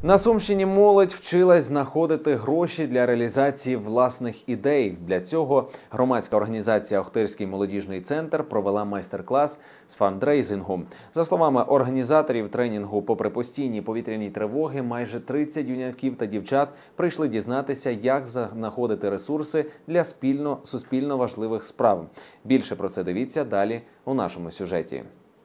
На Сумщині молодь вчилась знаходити гроші для реалізації власних ідей. Для цього громадська організація «Охтирський молодіжний центр» провела майстер-клас з фандрейзингу. За словами організаторів тренінгу, попри постійні повітряні тривоги, майже 30 юнаків та дівчат прийшли дізнатися, як знаходити ресурси для суспільно важливих справ. Більше про це дивіться далі у нашому сюжеті.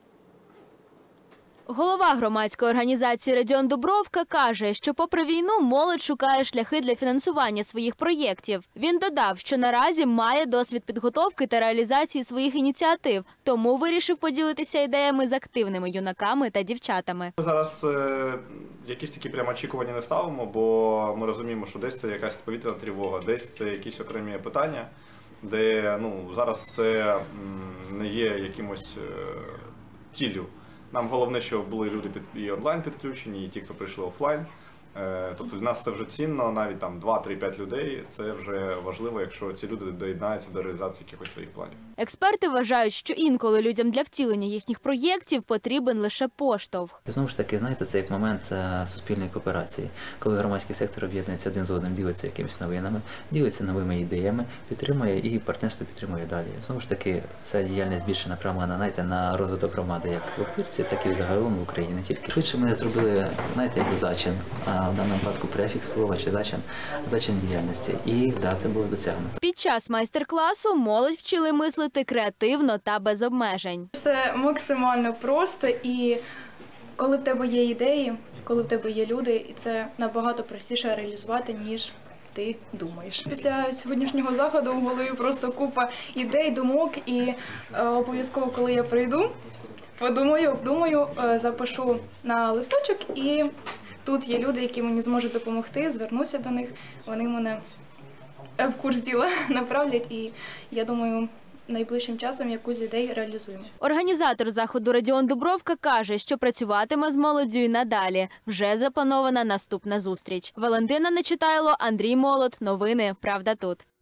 Голова громадської організації «Радіон Дубровка» каже, що попри війну молодь шукає шляхи для фінансування своїх проєктів. Він додав, що наразі має досвід підготовки та реалізації своїх ініціатив, тому вирішив поділитися ідеями з активними юнаками та дівчатами. Ми зараз якісь такі прямо очікування не ставимо, бо ми розуміємо, що десь це якась повітряна тривога, десь це якісь окремі питання, де зараз це не є якимось ціллю. Нам головне, щоб були люди і онлайн підключені, і ті, хто прийшли офлайн. Тобто для нас це вже цінно, навіть там 2-3-5 людей, це вже важливо, якщо ці люди доєднаються до реалізації якихось своїх планів. Експерти вважають, що інколи людям для втілення їхніх проєктів потрібен лише поштовх. Знову ж таки, знаєте, це як момент суспільної кооперації, коли громадський сектор об'єднується один з одним, ділиться якимись новинами, ділиться новими ідеями, підтримує і партнерство підтримує далі. Знову ж таки, ця діяльність більше направлена, на розвиток громади як в Охтирці, так і загалом в Україні. Не тільки швидше ми зробили, як зачин. В даному випадку префікс слова чи зачин діяльності. І це було досягнуто. Під час майстер-класу молодь вчили мислити креативно та без обмежень. Все максимально просто, і коли в тебе є ідеї, коли в тебе є люди, і це набагато простіше реалізувати, ніж ти думаєш. Після сьогоднішнього заходу в голові просто купа ідей, думок, і обов'язково, коли я прийду, подумаю, обдумаю, запишу на листочок, і тут є люди, які мені зможуть допомогти, звернуся до них, вони мене в курс діла направлять, і я думаю, найближчим часом якусь з ідей реалізуємо. Організатор заходу «Радіон Дубровка» каже, що працюватиме з молоддю і надалі. Вже запланована наступна зустріч. Валентина Нечитайло, Андрій Молот. Новини «Правда тут».